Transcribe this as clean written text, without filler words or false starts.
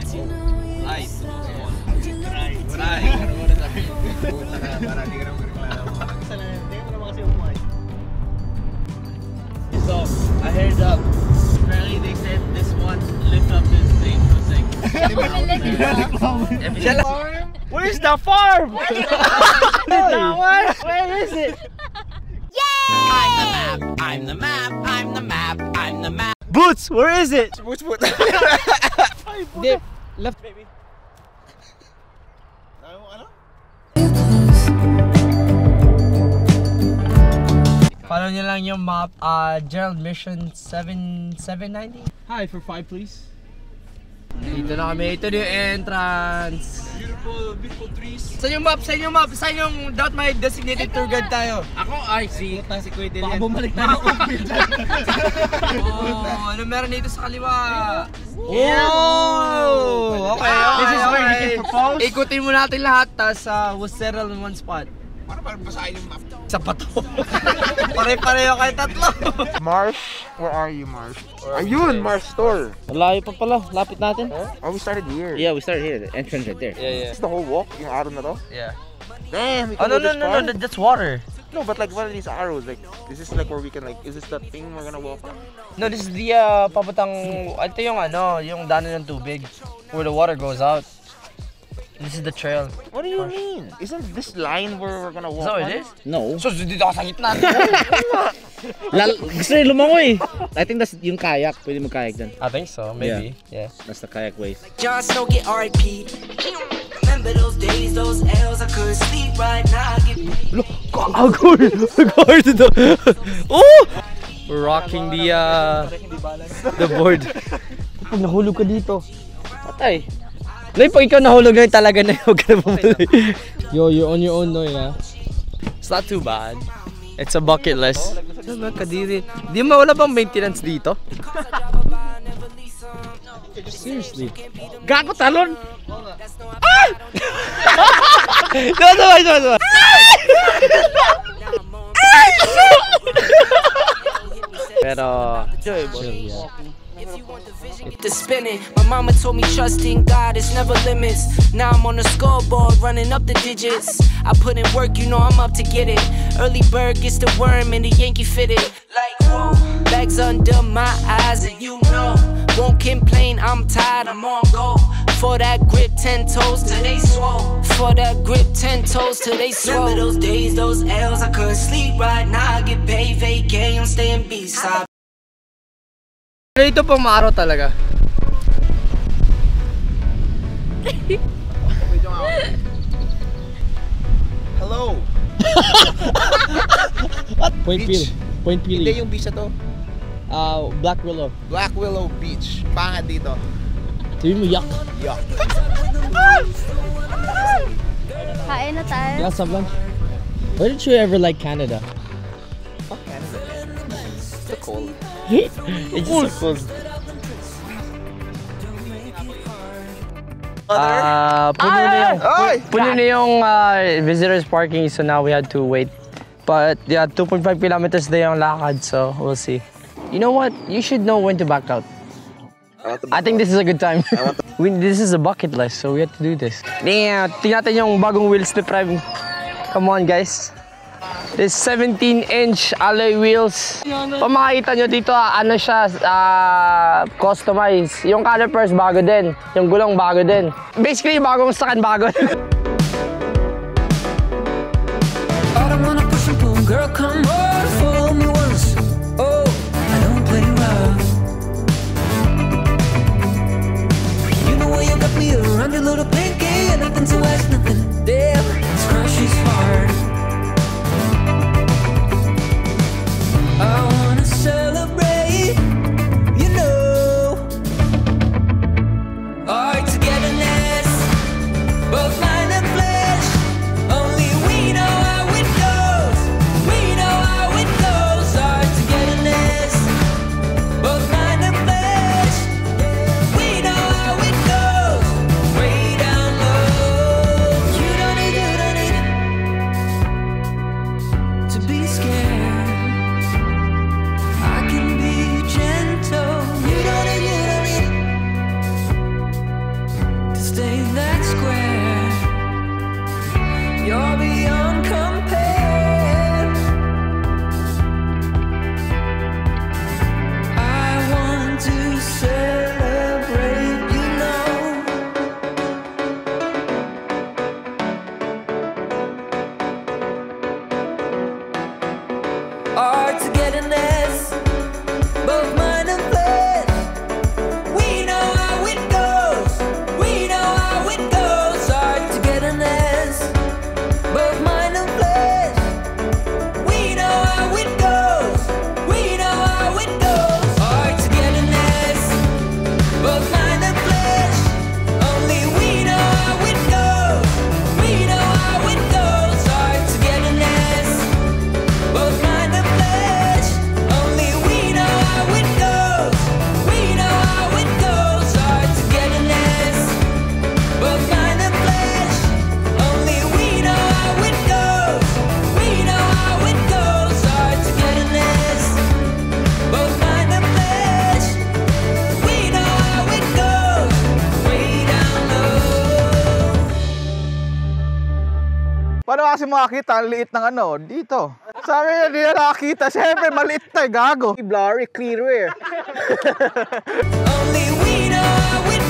So, I heard apparently they said this one lift up this thing was like where's the farm? Where is it? I'm the map, I'm the map, I'm the map. Boots, where is it? Boots. Dip, left baby. Follow nyo lang yung map, Gerald Mission 7790. Hi, for 5 please. Dito na kami, ito yung entrance. Beautiful trees. Saan yung map? Saan yung map? Saan yung dapat may designated tour guide tayo? Ako, si Kuya Dylan. Baka bumalik na ako. Oh, ano meron dito sa kaliwa? Oh! Okay. This is where you can propose. Ikutin mo natin lahat, tas we'll settle in one spot. Parang basahin yung map. Sa pato. Pare-pareho kayo tatlo. Marsh? Where are you, Marsh? Ayun, Marsh store. Malayo pa pala, lapit natin. Oh, we started here. Yeah, we started here. The entrance right there. Yeah. This is the whole walk, yung arrow na to? Yeah. Damn, we Oh, can no, go this far? that's water. No, but like, what are these arrows? Like, is this like where we can like, is this the thing we're gonna walk on? No, this is the papuntang, ito yung yung daanan ng tubig. Where the water goes out. This is the trail. What do you mean? Isn't this line where we're gonna walk So on? it is? No. So, dito ako sa gitna. Gusto rin lumango eh. I think that's yung kayak. Pwede mo kayak dyan. I think so, maybe. Yeah. That's the kayak way. John Snow get R.I.P. Remember those days, those L's, I couldn't sleep right now. Look, oh! We're rocking the board. Pag nahulog ka dito, patay. Like, pag ikaw nahulog na talaga na huwag ka na bumalik. Yo, you're on your own, no, yeah? It's not too bad. It's a bucket list. Kadiri. Di ba wala bang maintenance dito? Seriously. Gago talon! Ah! Diba? Pero, To spinning, my mama told me trust in God, it's never limits. Now I'm on the scoreboard, running up the digits. I put in work, you know I'm up to get it. Early bird gets the worm and the Yankee fitted. Like whoa, bags under my eyes and you know, won't complain, I'm tired, I'm on go. For that grip, 10 toes till they swole. For that grip, 10 toes till they swole. Remember those days, those L's, I couldn't sleep right now. I get paid, vacay, I'm staying B-side. ito pang maaraw talaga. Hello! Point Pelee. Point Pelee. Hindi yung beach na to. Black Willow. Black Willow Beach. Pangad dito. Sabi mo yak. Yuck. Kain na tayo. Yeah, some lunch. Why did you ever like Canada? Fuck Canada. It's so cold. It's just so cold. Puno na yung visitors parking, so now we had to wait. But yeah, 2.5 kilometers na yung lakad, so we'll see. You know what? You should know when to back out. I think this is a good time. This is a bucket list, so we have to do this. Tingnan natin yung bagong wheel slip rim. Come on, guys. This 17-inch alloy wheels. Kung makikita nyo dito, ano siya, customized. Yung calipers bago din. Yung gulong bago din. Basically, bagong sakan bago. I don't wanna push and pull, girl, come on, fool me once. Oh, I don't play rough. You know where you got me around your little pinky, and nothing to ask, nothing. Damn, this crush is hard. I wanna celebrate, you know, our togetherness, both mind and flesh. Only we know how it goes. We know how stay that square. You're beyond compare. I want to celebrate, you know. Our togetherness, both mind and flesh. We know how it goes. We know how it goes. Our togetherness, both mind and flesh. We know how it goes. We know how it goes. Our togetherness, both mind and flesh. Only we know how it goes. We know how it goes. Our togetherness, both mind and flesh. Only we know how it goes. We know how it goes. Our togetherness, both mind and flesh. Only we know how it goes. We know how it goes. Our togetherness, both mind and flesh. We know how it goes. Way down low. Paano kasi makakita? Ang liit ng ano, dito. Sabi niya, di na nakakita. Siyempre, maliit tayo, gago. Blurry, clear. Only we know how it